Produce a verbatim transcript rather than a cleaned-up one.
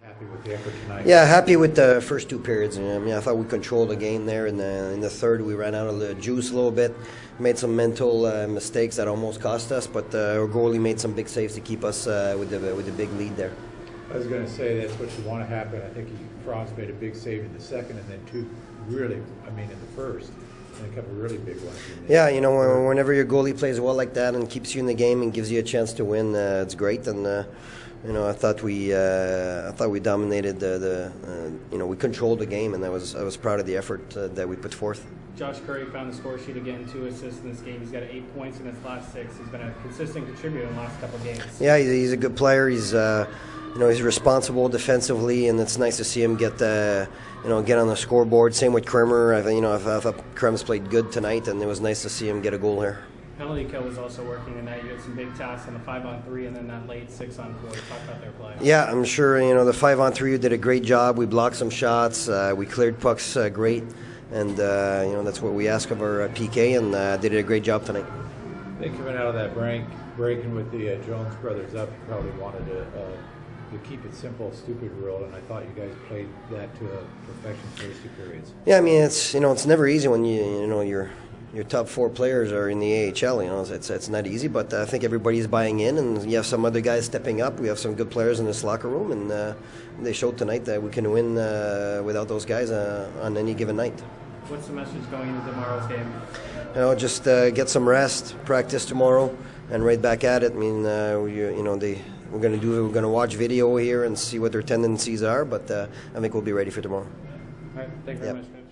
Happy with the effort tonight? Yeah, happy with the first two periods. I mean, I thought we controlled the game there. In the, in the third, we ran out of the juice a little bit, made some mental uh, mistakes that almost cost us, but uh, our goalie made some big saves to keep us uh, with the with the big lead there. I was going to say that's what you want to happen. I think Franz made a big save in the second, and then two really, I mean, in the first, and a couple really big ones. In the yeah, you know, whenever your goalie plays well like that and keeps you in the game and gives you a chance to win, uh, it's great. And uh, you know, I thought we, uh, I thought we dominated the, the uh, you know, we controlled the game, and I was, I was proud of the effort uh, that we put forth. Josh Curry found the score sheet again, two assists in this game. He's got eight points in his last six. He's been a consistent contributor in the last couple of games. Yeah, he's, he's a good player. He's, uh, you know, he's responsible defensively, and it's nice to see him get, uh, you know, get on the scoreboard. Same with Kremer. I, you know, I thought Krem's played good tonight, and it was nice to see him get a goal here. Penalty kill was also working tonight. You had some big tasks on the five on three, and then that late six on four. Talk about their play. Yeah, I'm sure. You know, the five on three did a great job. We blocked some shots. Uh, we cleared pucks uh, great, and uh, you know, that's what we ask of our uh, P K, and uh, they did a great job tonight. I think coming out of that break, breaking with the uh, Jones brothers up, you probably wanted to, uh, to keep it simple, stupid rule, and I thought you guys played that to a perfection for those two periods. Yeah, I mean, it's, you know, it's never easy when you you know you're. Your top four players are in the A H L. You know, it's it's not easy, but I think everybody's buying in, and you have some other guys stepping up. We have some good players in this locker room, and uh, they showed tonight that we can win uh, without those guys uh, on any given night. What's the message going into tomorrow's game? You know, just uh, get some rest, practice tomorrow, and right back at it. I mean, uh, we, you know, they we're going to do we're going to watch video here and see what their tendencies are, but uh, I think we'll be ready for tomorrow. All right, thank you very yep. much.